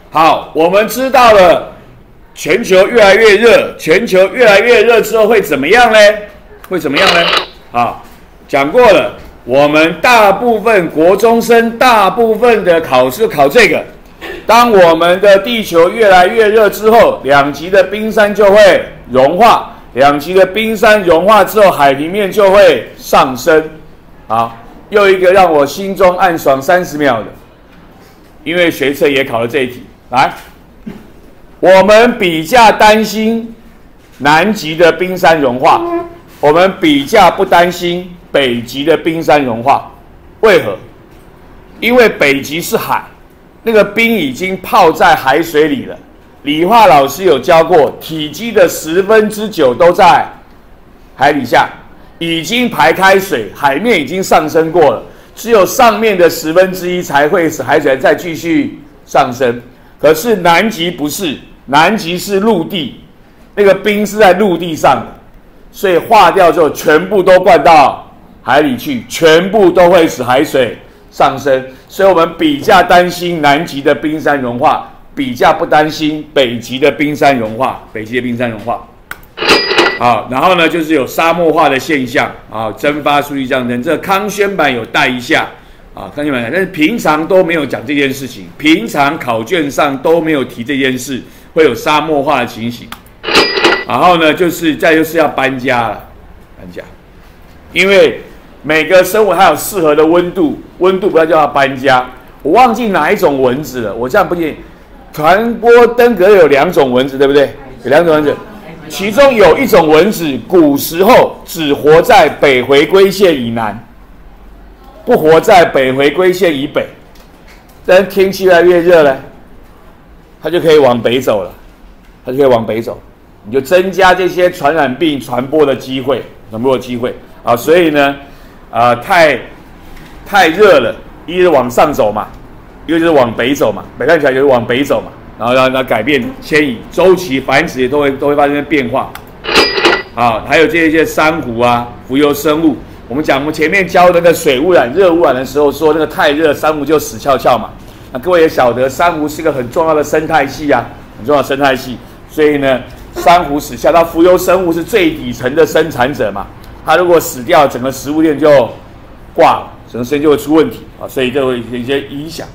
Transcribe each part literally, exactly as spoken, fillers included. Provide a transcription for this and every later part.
好，我们知道了，全球越来越热，全球越来越热之后会怎么样呢？会怎么样呢？好，讲过了，我们大部分国中生大部分的考试考这个。当我们的地球越来越热之后，两极的冰山就会融化，两极的冰山融化之后，海平面就会上升。好，又一个让我心中暗爽三十秒的，因为学测也考了这一题。来，我们比较担心南极的冰山融化，我们比较不担心北极的冰山融化。为何？因为北极是海，那个冰已经泡在海水里了。理化老师有教过，体积的十分之九都在海底下，已经排开水，海面已经上升过了，只有上面的十分之一才会使海水再继续上升。可是南极不是，南极是陆地，那个冰是在陆地上的，所以化掉之后全部都灌到海里去，全部都会使海水上升。所以我们比较担心南极的冰山融化，比较不担心北极的冰山融化。北极的冰山融化，好，然后呢就是有沙漠化的现象啊，蒸发数据降低。这个康轩版有带一下。啊，看见没？但是平常都没有讲这件事情，平常考卷上都没有提这件事，会有沙漠化的情形。然后呢，就是再就是要搬家了，搬家，因为每个生物它有适合的温度，温度不要叫它搬家。我忘记哪一种蚊子了，我这样不建议。传播登革有两种蚊子，对不对？有两种蚊子，其中有一种蚊子，古时候只活在北回归线以南。不活在北回归线以北，但天气越来越热了，它就可以往北走了，它就可以往北走，你就增加这些传染病传播的机会，传播的机会啊，所以呢，啊、呃，太太热了，一是往上走嘛，一个就是往北走嘛，北看起来就是往北走嘛，然后让它改变迁移周期，繁殖也都会都会发生变化，啊，还有这些珊瑚啊，浮游生物。我们讲，我们前面教那个水污染、热污染的时候，说那个太热，珊瑚就死翘翘嘛。那各位也晓得，珊瑚是一个很重要的生态系啊，很重要的生态系。所以呢，珊瑚死翘，它浮游生物是最底层的生产者嘛。它如果死掉，整个食物链就挂了，整个生就会出问题啊。所以就会有一些影响。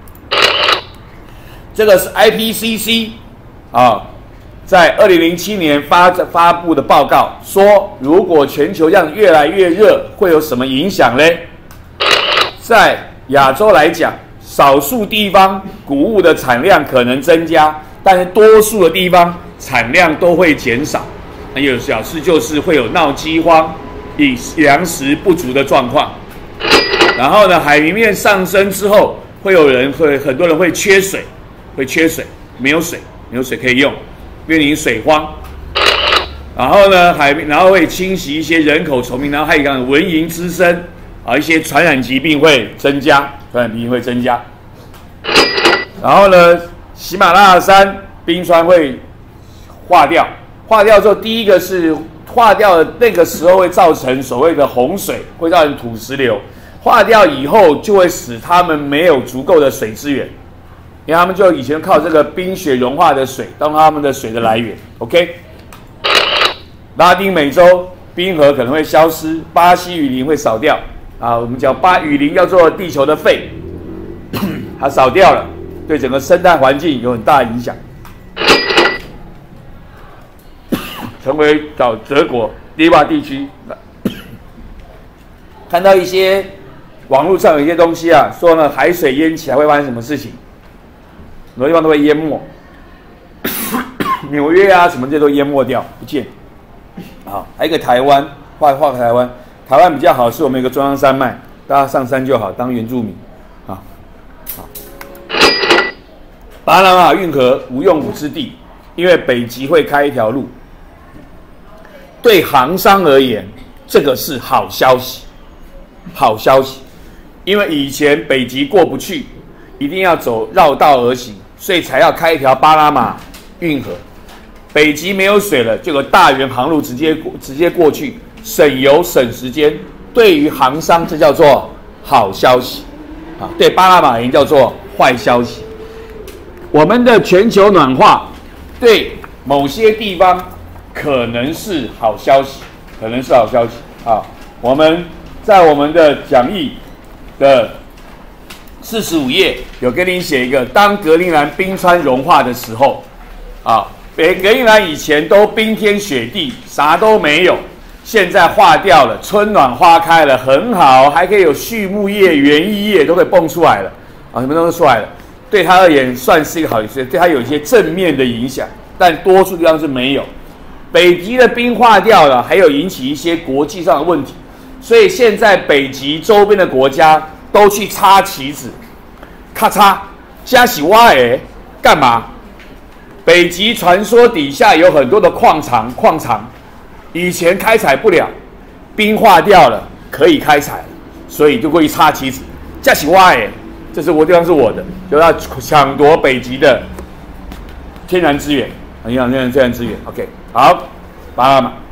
这个是 I P C C 啊。在二零零七年发发布的报告说，如果全球这样越来越热，会有什么影响呢？在亚洲来讲，少数地方谷物的产量可能增加，但是多数的地方产量都会减少。那有表示就是会有闹饥荒、以粮食不足的状况。然后呢，海平面上升之后，会有人会很多人会缺水，会缺水，没有水，没有水可以用。面临水荒，然后呢，海然后会侵袭一些人口稠密，然后还有讲蚊蝇滋生啊，一些传染疾病会增加，传染疾病会增加。然后呢，喜马拉雅山冰川会化掉，化掉之后，第一个是化掉的那个时候会造成所谓的洪水，会造成土石流。化掉以后，就会使他们没有足够的水资源。因为他们就以前靠这个冰雪融化的水当他们的水的来源 ，OK？ 拉丁美洲冰河可能会消失，巴西雨林会少掉啊。我们讲巴雨林叫做地球的肺，它少掉了，对整个生态环境有很大的影响，成为找德国低洼地区。看到一些网络上有一些东西啊，说呢海水淹起来会发生什么事情？很多地方都会淹没，纽约啊什么这些都淹没掉，不见。好，还有一个台湾，画画台湾，台湾比较好，是我们有个中央山脉，大家上山就好，当原住民。好，好。巴拿马运河无用武之地，因为北极会开一条路，对航商而言，这个是好消息，好消息，因为以前北极过不去。一定要走绕道而行，所以才要开一条巴拿马运河。北极没有水了，就有大圆航路直接过直接过去，省油省时间。对于航商，这叫做好消息啊；对巴拿马人叫做坏消息。 我们的全球暖化对某些地方可能是好消息，可能是好消息啊。我们在我们的讲义的四十五页有给你写一个，当格陵兰冰川融化的时候，啊，北格陵兰以前都冰天雪地，啥都没有，现在化掉了，春暖花开了，很好，还可以有畜牧业、园艺业都可以蹦出来了，啊，什么都出来了，对它而言算是一个好事，对它有一些正面的影响，但多数地方是没有。北极的冰化掉了，还有引起一些国际上的问题，所以现在北极周边的国家都去插旗子，咔嚓，加喜挖诶，干嘛？北极传说底下有很多的矿场，矿场以前开采不了，冰化掉了，可以开采，所以就过去插旗子，加喜挖诶，这是我地方是我的，就要抢夺北极的天然资源，很想天然天然资源 ，OK。好，巴拿马，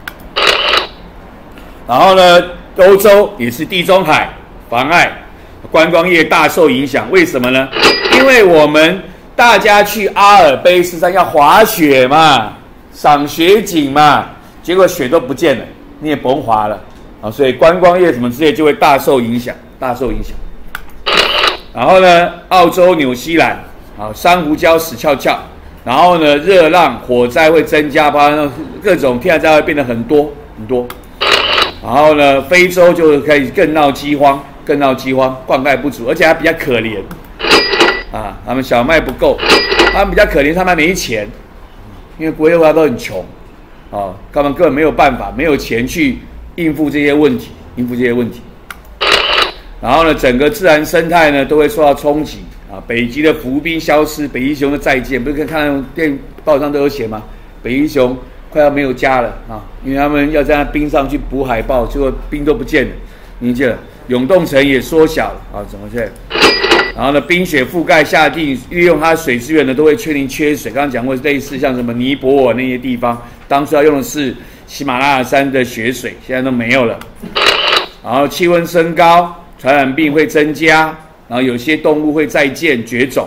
然后呢，欧洲也是地中海妨碍观光业大受影响，为什么呢？因为我们大家去阿尔卑斯山要滑雪嘛，赏雪景嘛，结果雪都不见了，你也甭滑了啊，所以观光业什么之类就会大受影响，大受影响。然后呢，澳洲、纽西兰啊，珊瑚礁死翘翘。然后呢，热浪、火灾会增加，包括各种天然灾害会变得很多很多。然后呢，非洲就可以更闹饥荒，更闹饥荒，灌溉不足，而且还比较可怜啊，他们小麦不够，他们比较可怜，他们没钱，因为国际国家都很穷啊，他们根本没有办法，没有钱去应付这些问题，应付这些问题。然后呢，整个自然生态呢都会受到冲击。啊，北极的浮冰消失，北极熊的再见，不是看电报上都有写吗？北极熊快要没有家了啊，因为他们要在那冰上去捕海豹，结果冰都不见了，你记得，永冻层也缩小了啊，怎么去？然后呢，冰雪覆盖下地，利用它的水资源呢，都会确定缺水。刚刚讲过，类似像什么尼泊尔那些地方，当初要用的是喜马拉雅山的雪水，现在都没有了。然后气温升高，传染病会增加。然后有些动物会再见绝种，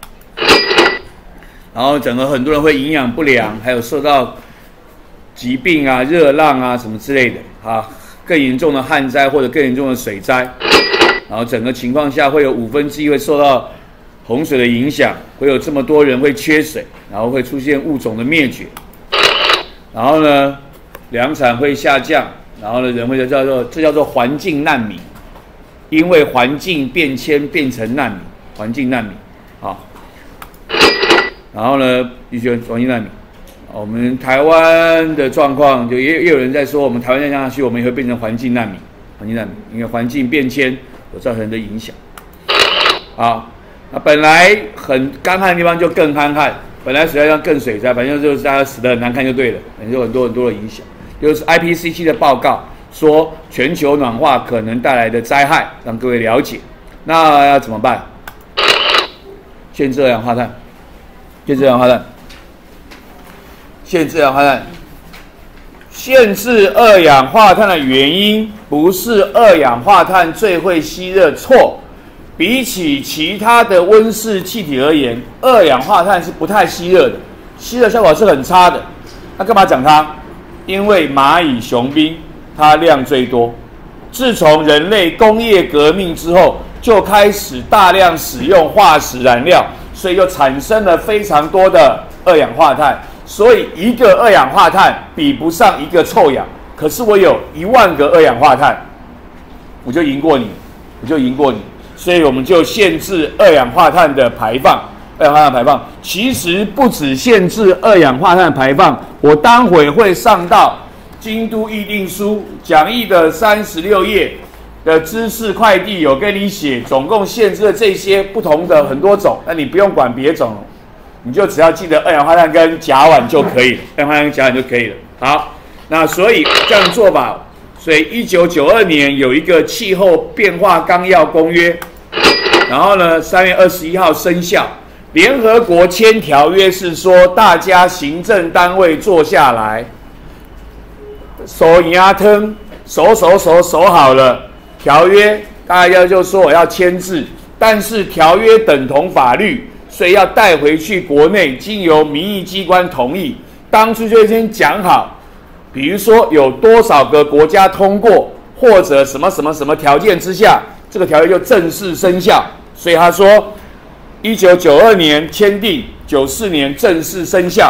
然后整个很多人会营养不良，还有受到疾病啊、热浪啊什么之类的啊，更严重的旱灾或者更严重的水灾，然后整个情况下会有五分之一会受到洪水的影响，会有这么多人会缺水，然后会出现物种的灭绝，然后呢，粮产会下降，然后呢，人会叫做这叫做环境难民。因为环境变迁变成难民，环境难民，好，然后呢，一些环境难民，我们台湾的状况就也也有人在说，我们台湾再降下去，我们也会变成环境难民，环境难民，因为环境变迁所造成的影响。好，那本来很干旱的地方就更干旱，本来水灾上更水灾，反正就是大家死得很难看就对了，有很多很多的影响，就是 I P C C 的报告。说全球暖化可能带来的灾害，让各位了解。那要怎么办？限制二氧化碳，限制二氧化碳，限制二氧化碳。限制二氧化碳的原因不是二氧化碳最会吸热，错。比起其他的温室气体而言，二氧化碳是不太吸热的，吸热效果是很差的。那干嘛讲它？因为蚂蚁雄兵。它量最多，自从人类工业革命之后，就开始大量使用化石燃料，所以就产生了非常多的二氧化碳。所以一个二氧化碳比不上一个臭氧，可是我有一万个二氧化碳，我就赢过你，我就赢过你。所以我们就限制二氧化碳的排放。二氧化碳排放其实不只限制二氧化碳排放，我待会会上到。京都议定书讲义的三十六页的知识快递有跟你写，总共限制了这些不同的很多种，那你不用管别种，你就只要记得二氧化碳跟甲烷就可以了，二氧化碳跟甲烷就可以了。好，那所以这样做吧，所以一九九二年有一个气候变化纲要公约，然后呢，三月二十一号生效。联合国签条约是说，大家行政单位坐下来。手牙疼，手手手手好了，条约大家就说我要签字，但是条约等同法律， 所以要带回去国内，经由民意机关同意。当初就先讲好，比如说有多少个国家通过，或者什么什么什么条件之下，这个条约就正式生效。所以他说，一九九二年签订，九四年正式生效。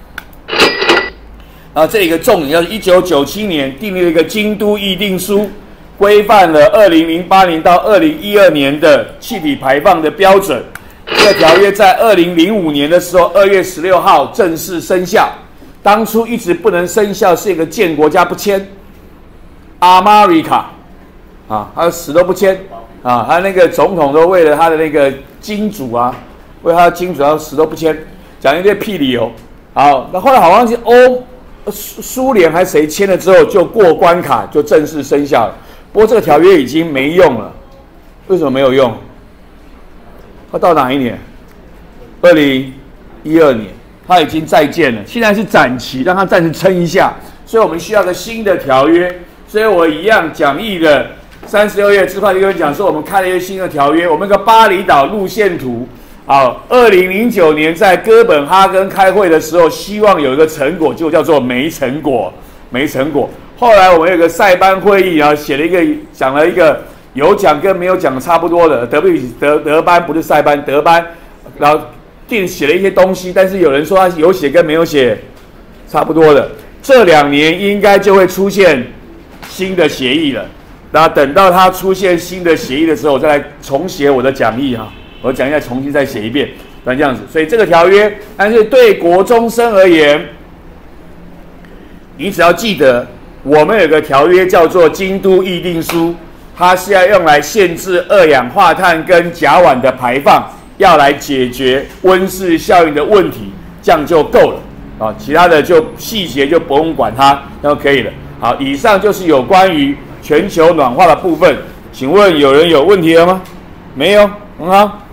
然后这里一个重点，就是一九九七年订立了一个京都议定书，规范了二零零八年到二零一二年的气体排放的标准。这个条约在二零零五年的时候，二月十六号正式生效。当初一直不能生效，是一个建国家不签 ，America 啊，他死都不签啊，他那个总统都为了他的那个金主啊，为他的金主要死都不签，讲一堆屁理由。好，那后来好像是欧苏苏联还是谁签了之后就过关卡，就正式生效了。不过这个条约已经没用了，为什么没有用？它到哪一年？二零一二年。它已经再见了，现在是展期，让它暂时撑一下，所以我们需要个新的条约。所以我一样讲义的三十六页之后就跟你讲说，我们开了一个新的条约，我们一个巴厘岛路线图。好，二零零九年在哥本哈根开会的时候，希望有一个成果，就叫做没成果，没成果。后来我们有个塞班会议，然后写了一个讲了一个有讲跟没有讲差不多的，德比德德班不是塞班，德班，然后。定写了一些东西，但是有人说他有写跟没有写差不多的。这两年应该就会出现新的协议了。那等到它出现新的协议的时候，我再来重写我的讲义哈，我讲义再重新再写一遍，那这样子。所以这个条约，但是对国中生而言，你只要记得，我们有个条约叫做《京都议定书》，它是要用来限制二氧化碳跟甲烷的排放。要来解决温室效应的问题，这样就够了啊！其他的就细节就不用管它，那就可以了。好，以上就是有关于全球暖化的部分。请问有人有问题了吗？没有，很好。